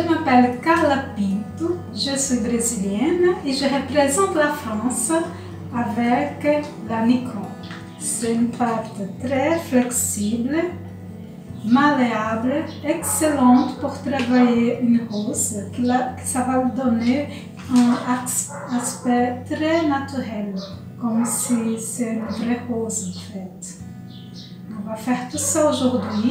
m'appelle Carla Pinto, je suis brésilienne et je représente la France avec la Nikon. C'est une pâte très flexible, malléable, excellente pour travailler une rose, ça va donner un aspect très naturel, comme si c'est une vraie rose en fait. On va faire tout ça aujourd'hui.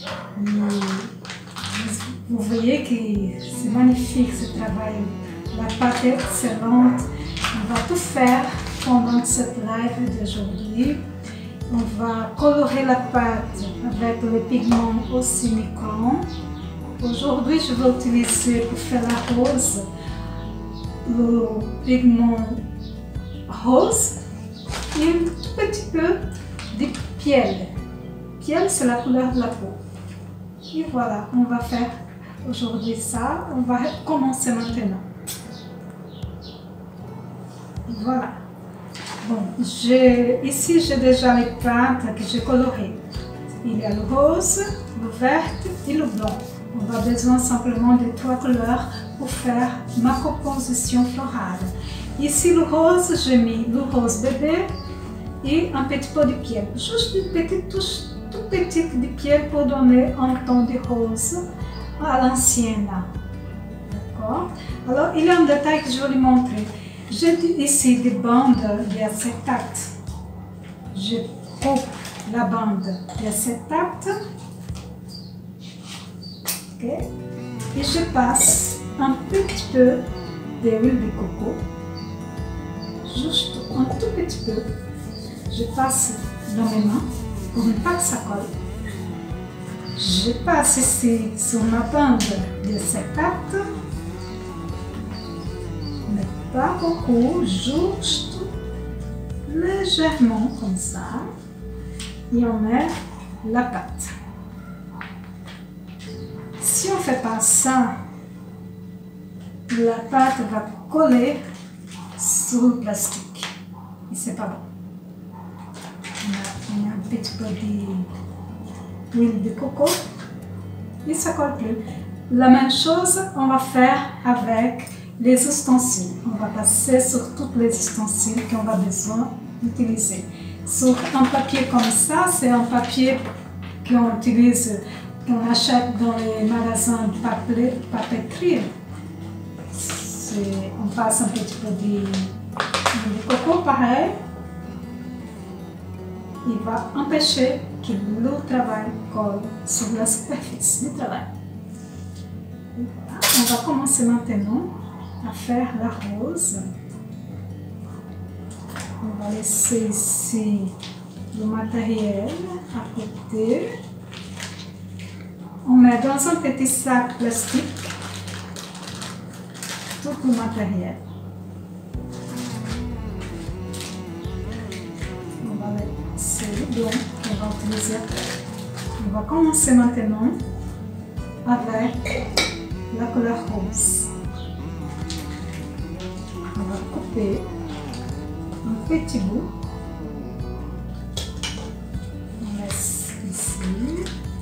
Vous voyez que c'est magnifique ce travail, la pâte est excellente. On va tout faire pendant cette live d'aujourd'hui. On va colorer la pâte avec le pigment aussi Nikon. Aujourd'hui, je vais utiliser pour faire la rose le pigment rose et un tout petit peu de piel. Piel, c'est la couleur de la peau. Et voilà, on va faire aujourd'hui ça. On va commencer maintenant. Voilà. Bon, ici j'ai déjà les pâtes que j'ai colorées. Il y a le rose, le vert et le blanc. On a besoin simplement de 3 couleurs pour faire ma composition florale. Ici le rose, j'ai mis le rose bébé et un petit peu de piel. Juste une petite touche toute petite de piel pour donner un ton de rose à l'ancienne. D'accord? Alors il y a un détail que je vais vous montrer. J'ai ici des bandes d'acétate. Je coupe la bande d'acétate. Okay. Et je passe un petit peu d'huile de coco. Juste un tout petit peu. Je passe dans mes mains pour ne pas que ça colle. Je passe ici sur ma bande d'acétate. Pas beaucoup, juste légèrement comme ça, et on met la pâte. Si on ne fait pas ça, la pâte va coller sur le plastique et c'est pas bon. On a un petit peu d'huile de coco et ça colle plus. La même chose on va faire avec les ustensiles. On va passer sur tous les ustensiles qu'on va besoin d'utiliser. Sur un papier comme ça, c'est un papier qu'on utilise, qu'on achète dans les magasins de papeterie. On passe un petit peu de coco, pareil. Il va empêcher que le travail colle sur la superficie du travail. Voilà. On va commencer maintenant à faire la rose. On va laisser ici le matériel à côté. On met dans un petit sac plastique tout le matériel. On va laisser le blanc qu'on va utiliser après. On va commencer maintenant avec la couleur rose. On va couper un petit bout. On laisse ici.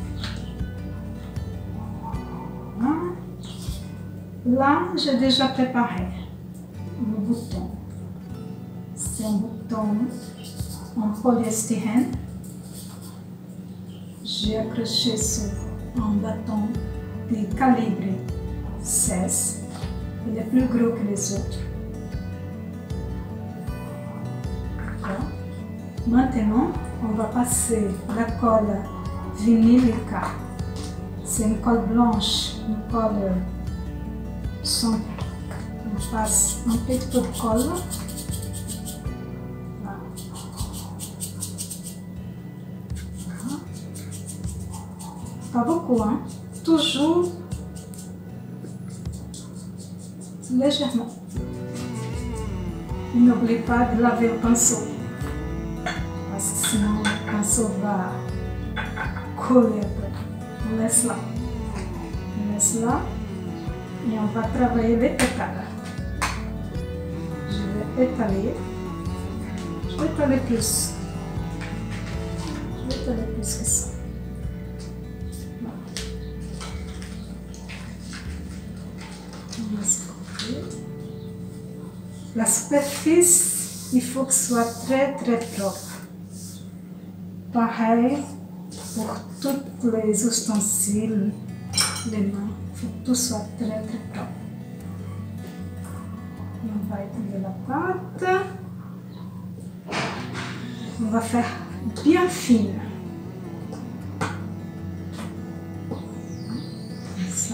Voilà. Là, j'ai déjà préparé le bouton. C'est un bouton en polyestyrène. J'ai accroché sur un bâton de calibre 16. Il est plus gros que les autres. Maintenant, on va passer la colle vinylica. C'est une colle blanche, une colle sans. On passe un petit peu de colle. Voilà. Pas beaucoup, hein? Toujours légèrement. Et n'oubliez pas de laver le pinceau. Parce que sinon le pinceau va coller après. On laisse là. On laisse là. Et on va travailler les pétales. Je vais étaler. Je vais étaler plus. Je vais étaler plus que ça. La superficie, il faut que ce soit très propre. Pareil pour tous les ustensiles, les mains, il faut que tout soit très propre. Et on va étendre la pâte. On va faire bien fine. Comme ça.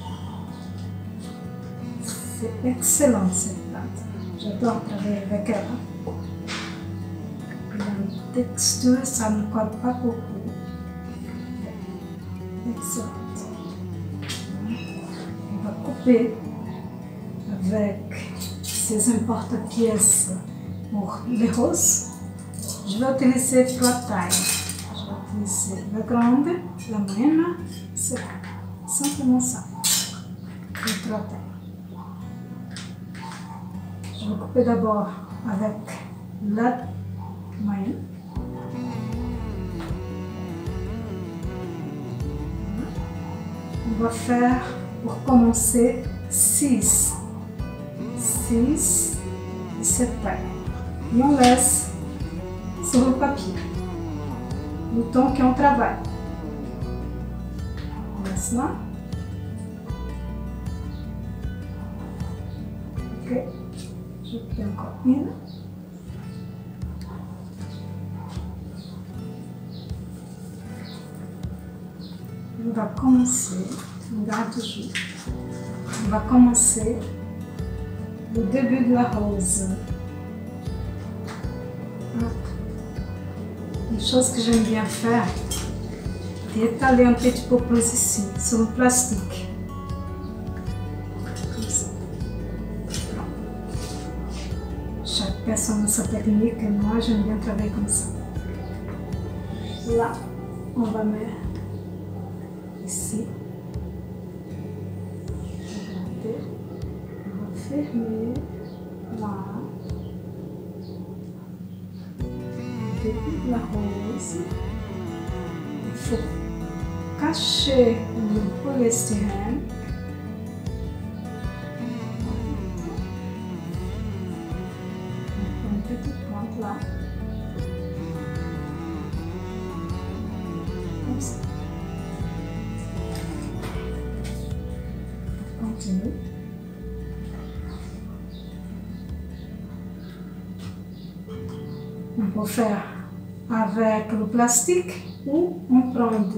C'est excellent cette pâte. J'adore travailler avec elle. La texture, ça ne colle pas beaucoup. Excellente. On va couper avec ces importe-pièces pour les roses. Je vais utiliser 3 tailles. Je vais utiliser la grande, la moyenne, c'est simplement ça. Les 3 tailles. Je vais couper d'abord avec la moyenne. On va faire pour commencer 6 et 7 tailles. Et on laisse sur le papier le temps qu'on travaille. On laisse là. Ok, je fais encore une. On va commencer, on garde toujours, on va commencer le début de la rose. Une chose que j'aime bien faire, c'est étaler un petit peu plus ici, sur le plastique. Comme ça. Chaque personne a sa technique et moi j'aime bien travailler comme ça. Là, on va mettre ici. Regardez. On va fermer. Là. Début de la rose, il faut cacher le polystyrène. On prend une petite pointe là. Comme ça. On continue. On peut faire avec le plastique ou on prend un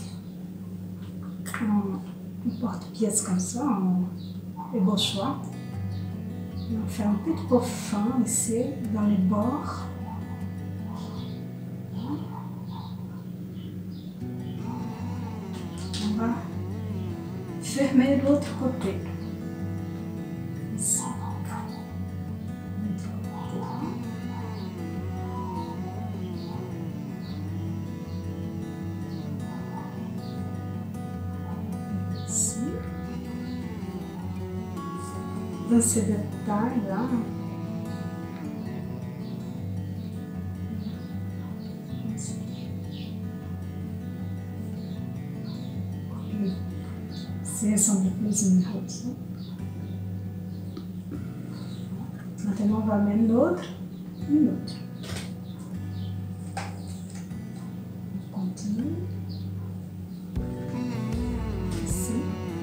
porte-pièce comme ça, un ébauchoir. On fait un petit peu fin ici dans les bords. On va fermer l'autre côté. Ici. Dans ces détails là, c'est ressemble plus à une rose. Maintenant on va mettre l'autre, une autre. On continue. Ici.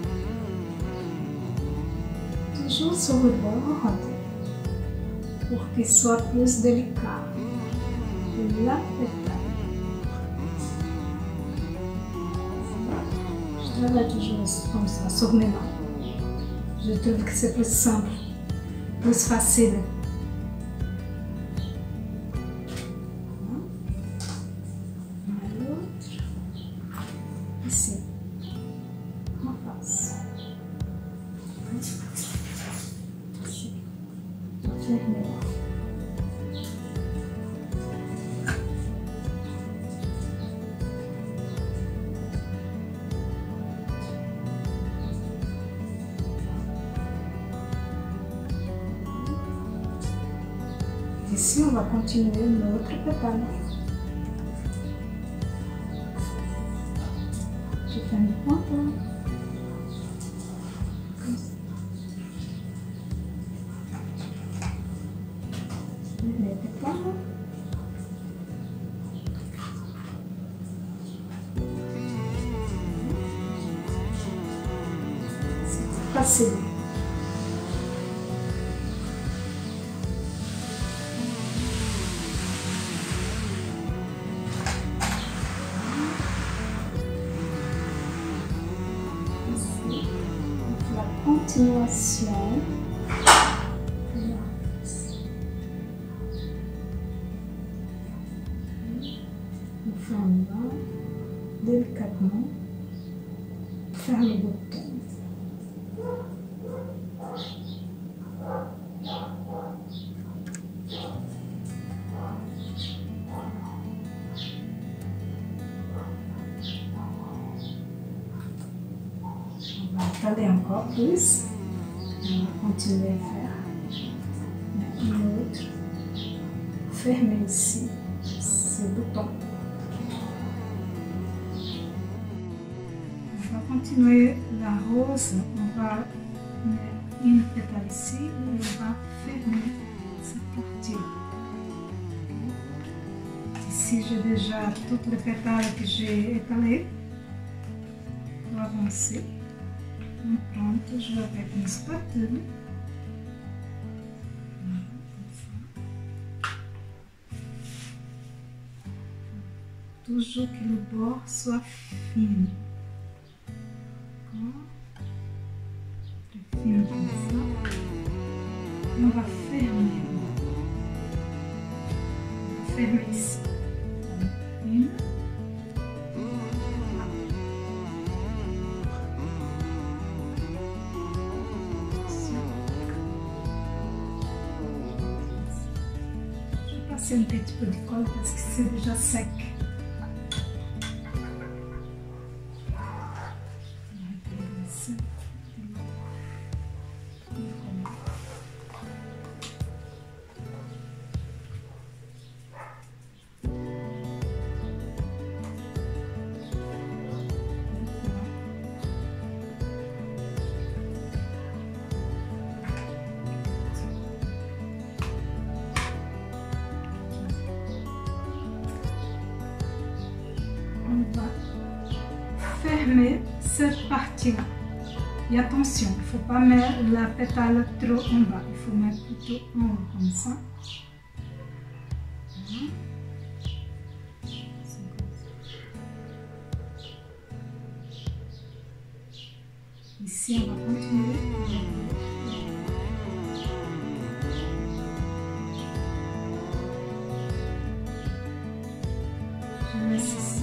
Toujours sur le bord pour qu'il soit plus délicat. Et la pétale. Je travaille toujours comme ça, sur mes mains. Je trouve que c'est plus simple, plus facile. L'autre, ici, en face. Fermez. Ici, on va continuer notre pétale. Je fais une pointe. Comme ça. les pétales. C'est facile. Continuation. On fait en bas, délicatement, faire le bouton. On va étaler encore plus. On va continuer à faire une autre. Fermez ici ce bouton. On va continuer la rose. On va mettre une pétale ici et on va fermer cette partie. Ici j'ai déjà toutes les pétales que j'ai étalées. Pour avancer. Pronto, je vais avec une spatule. Toujours que le bord soit fine. Très fine comme ça. Et on va fermer. On va fermer ici. Une. Je vais passer un petit peu de colle parce que c'est déjà sec. On va fermer cette partie-là. Et attention, il ne faut pas mettre la pétale trop en bas, il faut mettre plutôt en haut comme ça. Ici, on va continuer. Je laisse ici.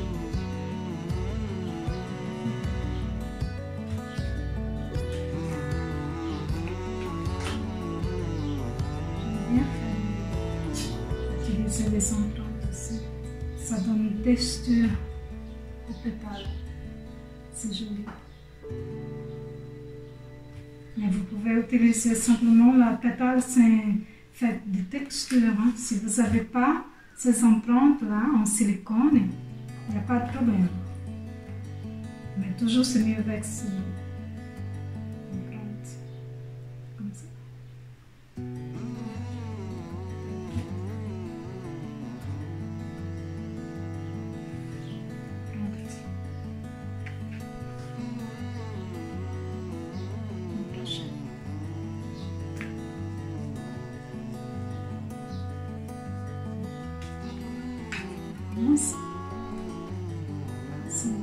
Utiliser les empreintes aussi. Ça donne une texture au pétale. C'est joli. Mais vous pouvez utiliser simplement la pétale faite de texture. Hein. Si vous n'avez pas ces empreintes-là en silicone, il n'y a pas de problème. Mais toujours c'est mieux avec ces empreintes. Comme ça. Nossa. Sim.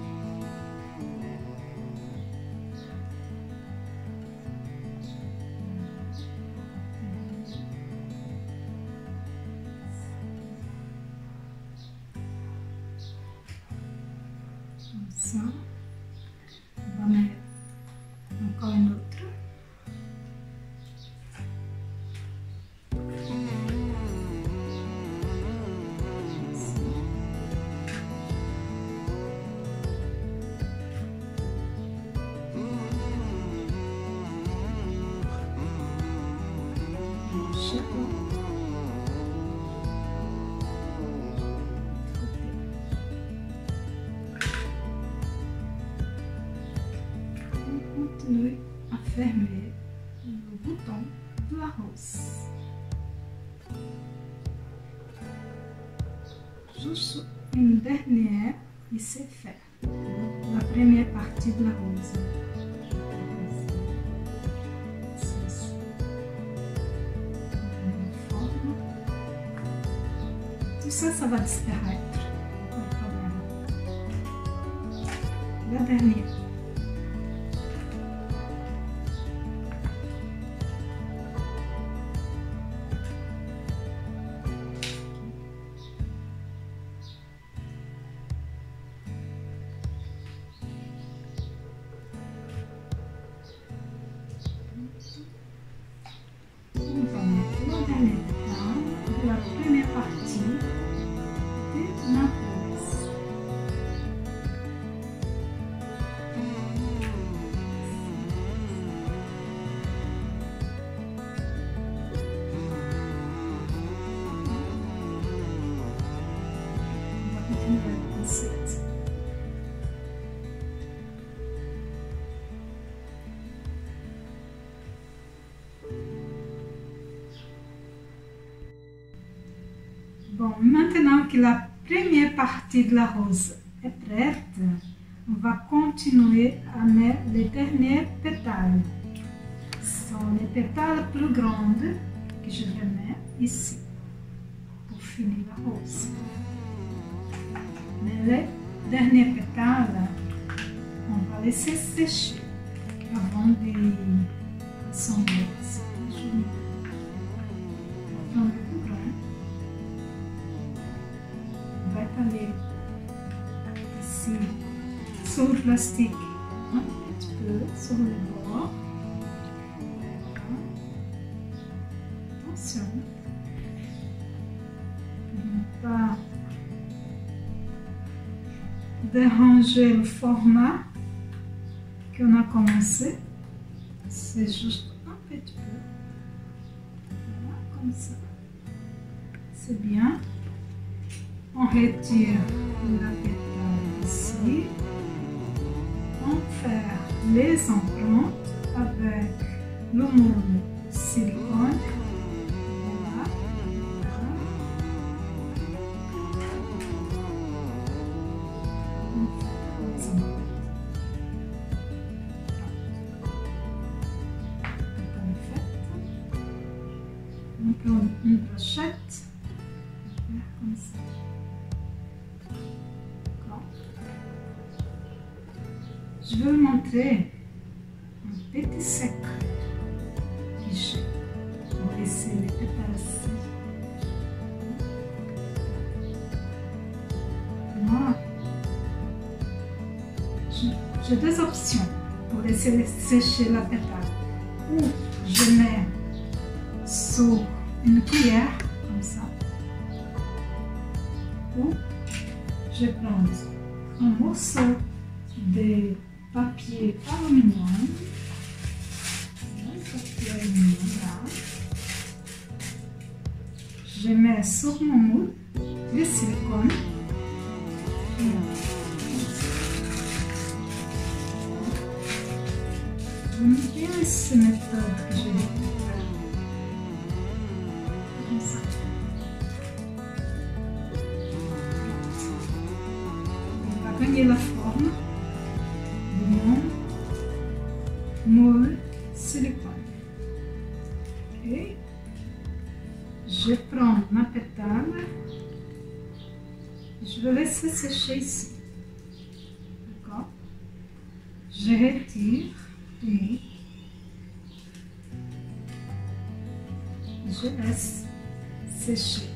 Ça. On va mettre encore une autre. Continue à fermer le bouton de la rose. juste une dernière et c'est fait. La première partie de la rose. Tout ça, ça va disparaître. Pas de problème. La dernière. La première partie de la rose. On va continuer ensuite. Bon, maintenant que la première partie de la rose est prête, on va continuer à mettre les derniers pétales. Ce sont les pétales plus grandes que je vais mettre ici pour finir la rose. Mais les derniers pétales, on va laisser sécher avant de assembler. Aller ici sur le plastique un petit peu sur le bord. Attention de ne pas déranger le format qu'on a commencé. C'est juste un petit peu. Voilà, comme ça. C'est bien. On retire la pétale ici. On fait les empreintes avec le moule silicone. Voilà. On fait les empreintes. On prend une brochette. Comme ça. Je vais vous montrer un petit secret que j'ai. On va laisser les pétales ici. Moi, j'ai deux options pour laisser sécher la pétale. Ou je mets sur une cuillère, comme ça. Ou je prends un morceau de papier aluminium, je mets sur mon moule de silicone. J'aime bien cette méthode que j'ai découvert. Comme ça. On va gagner la forme de mon moule silicone. Okay. Je prends ma pétale. Je vais laisser sécher ici. D'accord? Je retire et je laisse sécher.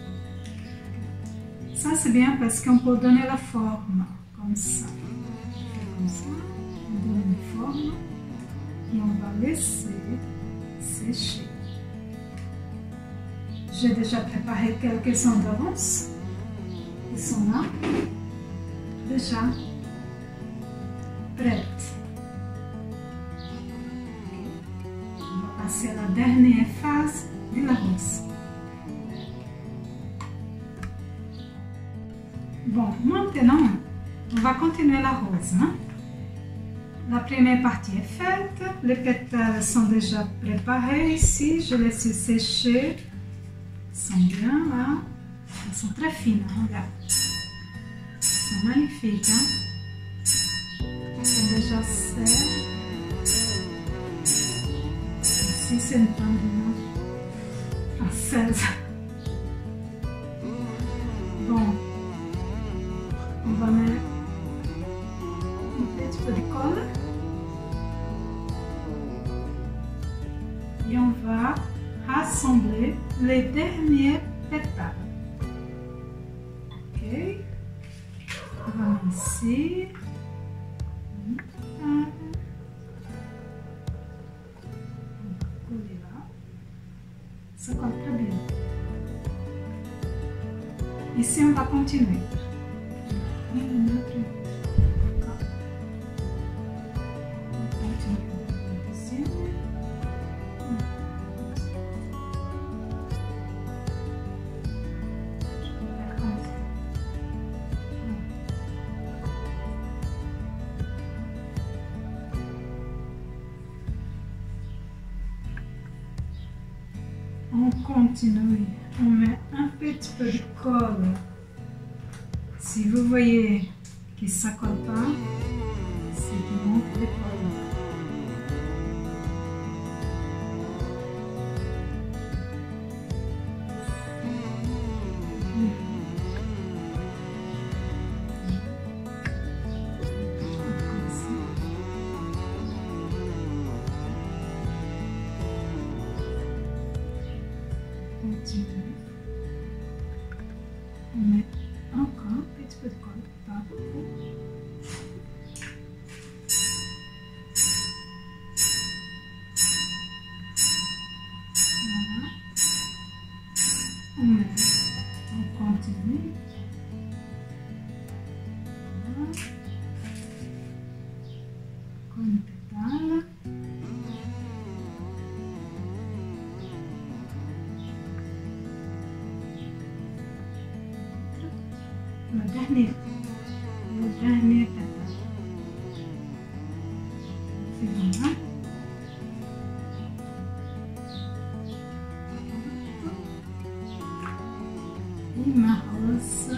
Ça c'est bien parce qu'on peut donner la forme comme ça. Comme ça, on donne une forme et on va laisser sécher. J'ai déjà préparé quelques-uns d'avance. Ils sont là, déjà prêtes. On va passer à la dernière phase de la rose. Bon, maintenant, on va continuer la rose. Hein? La première partie est faite, les pétales sont déjà préparés ici, je laisse sécher, ils sont bien là. Elles sont très fines, regarde. Elles sont magnifiques, hein? Elles sont déjà serrées. Ici, c'est une pendule française. Bon, on va mettre un petit peu de colle. Et on va rassembler les derniers pétales. Ok, on va mettre ici. On va coller là. Ça colle très bien. Ici, on va continuer. On continue, on met un petit peu de colle. Si vous voyez que ça ne colle pas, c'est qu'il manque de colle. On met encore un petit peu de colle, pas beaucoup. Voilà. On continue. Voilà. Comme une pétale. Le dernier pétale. C'est bon, hein? Et ma rose.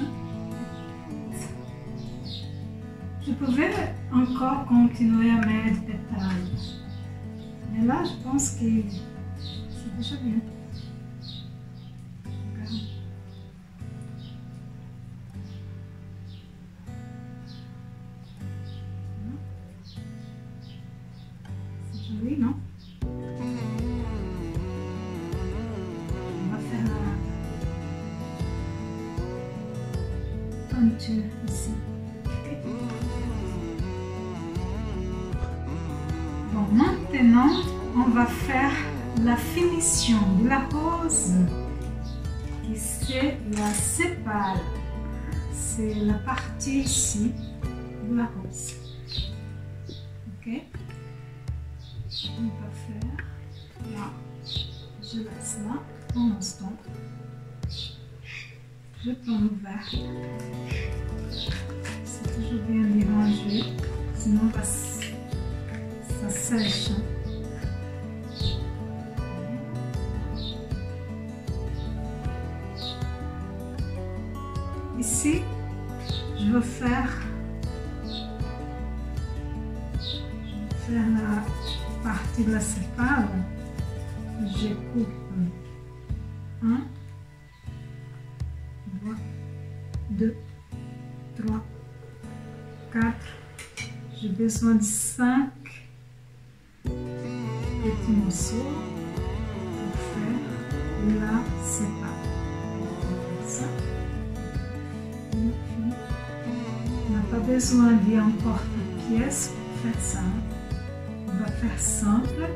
Je pouvais encore continuer à mettre des pétales. Mais là, je pense que c'est déjà bien. Joli, non? On va faire la peinture ici. Okay. Bon, maintenant, on va faire la finition de la rose. Et c'est la sépale. C'est la partie ici de la rose. Ok? On va faire là, je laisse là un instant, je prends le verre, c'est toujours bien d'y ranger, sinon ça sèche. Ici, je vais faire la partie de la sépale. Je coupe 1, 2, 3, 4. J'ai besoin de 5 petits morceaux pour faire la sépale. Ça. On n'a pas besoin d'y emporter pièce pour faire ça. On va faire simple.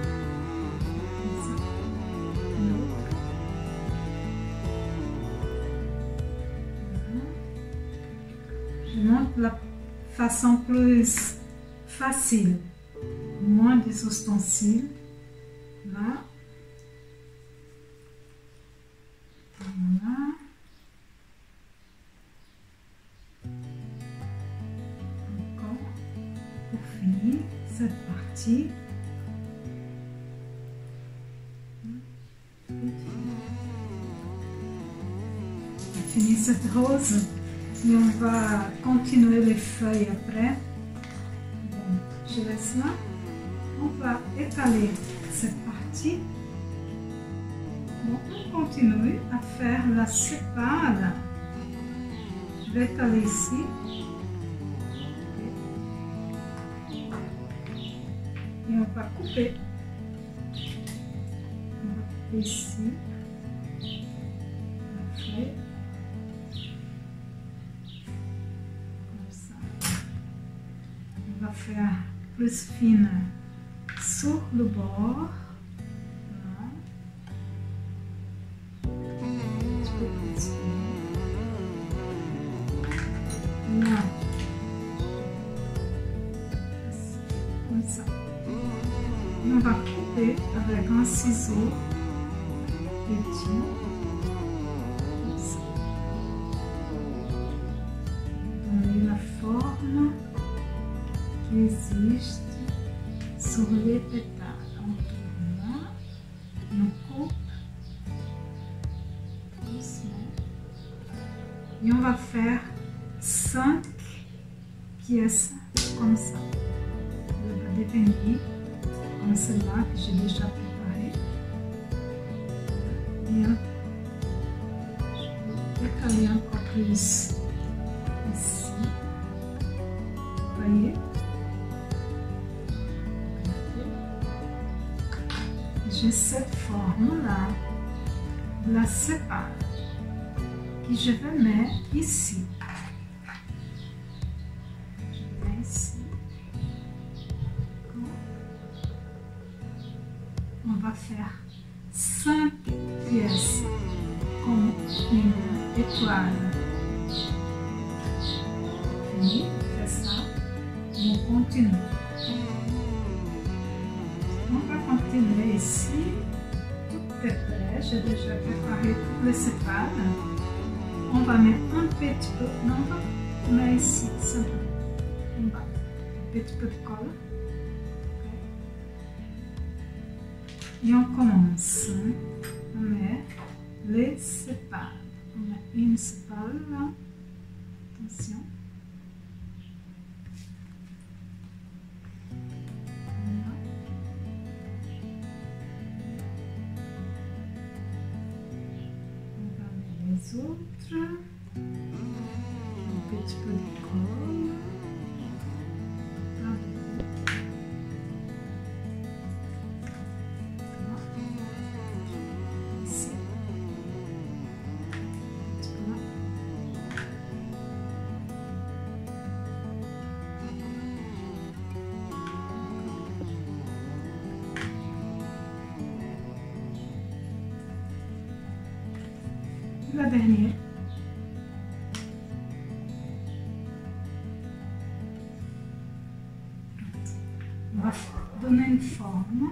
Je montre la façon plus facile, moins des ustensiles. Là. Voilà. Encore pour finir cette partie. finir cette rose et on va continuer les feuilles après. Bon, je laisse là. On va étaler cette partie. Bon, on continue à faire la sépale. Je vais étaler ici. Et on va couper. On va couper ici. La feuille. Comme ça. On va faire plus fine sur le bord. Là. Comme ça. Et on va couper avec un ciseau petit. Comme ça. Donner la forme qui existe sur les pétales. On tourne là. Et on coupe doucement. Et on va faire 5 pièces comme ça. Je vais définir comme celle-là que j'ai déjà préparée. Et je vais étaler encore plus ici. Vous voyez? J'ai cette forme-là, la sépare, que je vais mettre ici. On va faire 5 pièces comme une étoile. Fini, on fait ça, et on continue. On va continuer ici. Tout est prêt, j'ai déjà préparé toutes les sépales. On va mettre un petit peu, non, on va mettre ici simplement. On va un petit peu de colle. Et on commence à mettre les sépales. On met une sépale là. Attention. Voilà. On va mettre les autres. Un petit peu de colle. La dernière. On va donner une forme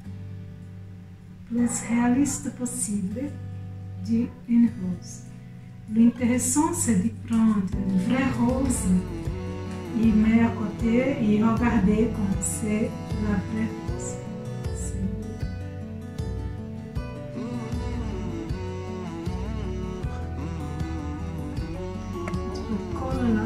plus réaliste possible d'une rose. L'intéressant, c'est de prendre une vraie rose et mettre à côté et regarder comme c'est la vraie rose. Là.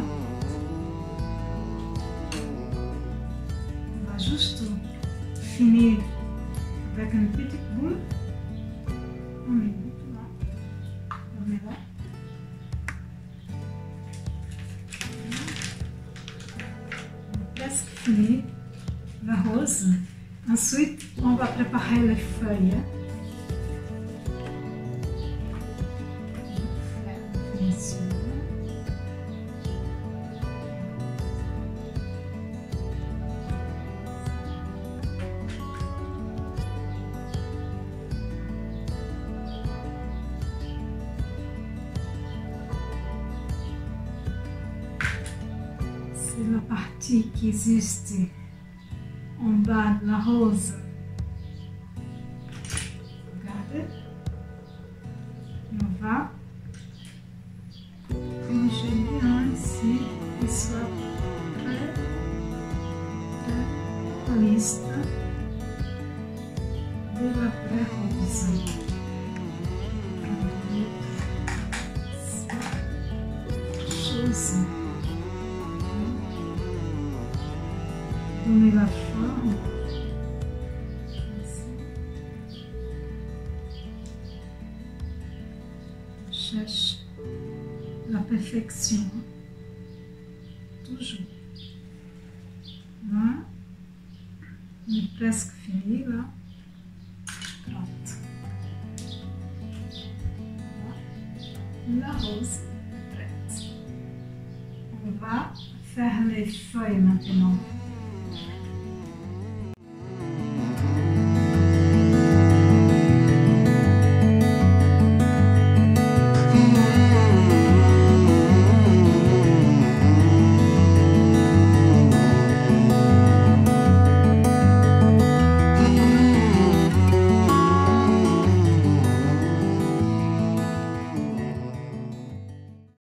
On va juste finir avec une petite boule. On met là. On met là. On a presque fini la rose. Ensuite, on va préparer les feuilles. C'est la partie qui existe en bas de la rose. Regardez. On va ranger bien ici, qu'il soit très réaliste de la vraie rose. rose. Donner la forme. Cherche la perfection. Toujours. Là, on est presque fini là. Pronto. La rose est prête. On va faire les feuilles maintenant.